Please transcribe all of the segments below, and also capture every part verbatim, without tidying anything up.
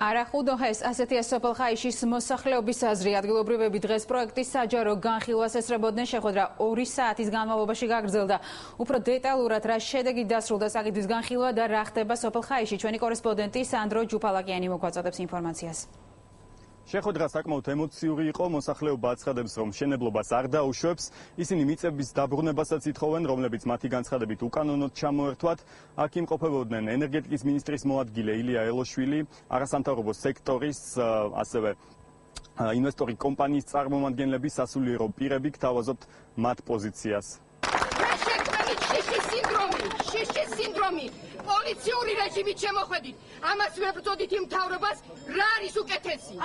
არა ხუდონჰესის ასეთია სოფელ ხაიშის მოსახლეობის აზრი. ადგილობრივები დღეს პროექტის საჯარო განხილვას ესწრებოდნენ. შეხვედრა ორი საათის განმავლობაში გაგრძელდა. უფრო დეტალურად რა შედეგი დასრულდა საკითხის განხილვა და რა ხდება სოფელ ხაიში, ჩვენი კორესპონდენტი სანდრო ჯუფალაკიანი მოგვაწოდებს ინფორმაციას. შეხვედრა საკმაოდ ემოციური იყო, მოსახლეობა აცხადებს, რომ მშენებლობას არ დაუშვებს, ისინი მიწების დაბრუნებასაც ითხოვენ, რომლებიც მათი განცხადებით უკანონოდ ჩამოერთვათ. აქ იმყოფებოდნენ ენერგეტიკის მინისტრის მოადგილე ილია ელოშვილი, არასამთავრობო სექტორის, ასევე ინვესტორი კომპანიის წარმომადგენლები, სასულიერო პირები, გთავაზობთ მათ პოზიციას. შიშის სინდრომი, პოლიციური რეჟიმით შემოხვედით. ამას ვებრძოდით იმ მთავრობას, რა არის უკეთესი?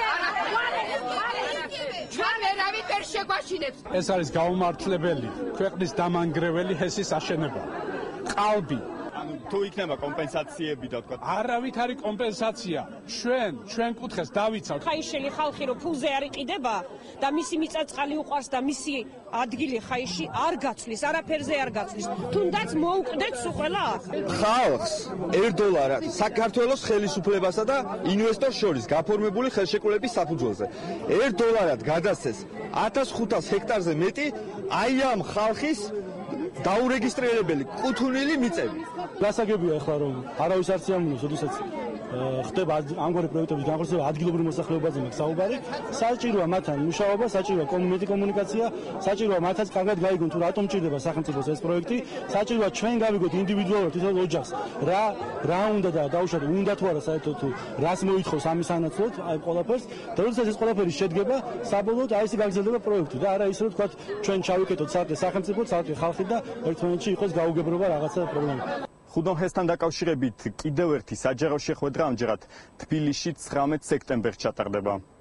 ჩვენ ერავით ვერ შეგვაშინებს. ეს არის გაუმართლებელი, ქვეყნის დამანგრეველი ჰესის აშენება. ყალბი თუ იქნება კომპენსაციები და თქვა არავით არის კომპენსაცია. ჩვენ, ჩვენ კუთხეს დავიცავთ. ხაიშელი ხალხი რო ფულზე არ იყიდება და მისი მიწაწყალი უყვარს და მისი ადგილი ხაიში არ გაცვლის, არაფერზე არ გაცვლის. თუნდაც მოუკვდეთ სულ ყველა ახ. ხალხს ერთ დოლარად საქართველოს ხელისუფლებასა და ინვესტორს შორის გაფორმებული ხელშეკრულების საფუძველზე ერთ დოლარად გადასცეს ათას ხუთას ჰექტარზე მეტი აი ამ ხალხის დაურეგისტრირებელი კუთვნილი მიწები. გასაგებია ახლა რომ არავის არ სიამოვნოს, როდესაც ხდება ამგვარი პროექტების განხორციელება ადგილობრივ მოსახლეობაზე მაქვს საუბარი. საჭიროა მათთან მუშაობა, საჭიროა კომუნიკაცია, კომუნიკაცია, საჭიროა მათაც კარგად გაიგონ თუ რატომ ჭირდება სახელმწიფოს ეს პროექტი, საჭიროა ჩვენ გავიგოთ ინდივიდუალურად თვითონ ოჯახს რა რა უნდა და დაუშვათ უნდა თუ არა საერთოდ თუ რას მოითხოვს ამის ანაცვლოდ აი ყველაფერს და როდესაც ეს ყველაფერი შედგება, საბოლოოდ აი ესე გაგრძელდება პროექტი და არა ისე რომ თქვა ჩვენ ჩავიკეთოთ საერთოდ სახელმწიფო, საერთოდ ხალხი და ერთმანეთში იყოს გაუგებრობა რაღაცა პრობლემა. ხუდონჰესთან დაკავშირებით კიდევ ერთი საჯარო შეხვედრა ამჯერად თბილისში ცხრამეტ სექტემბერს ჩატარდება.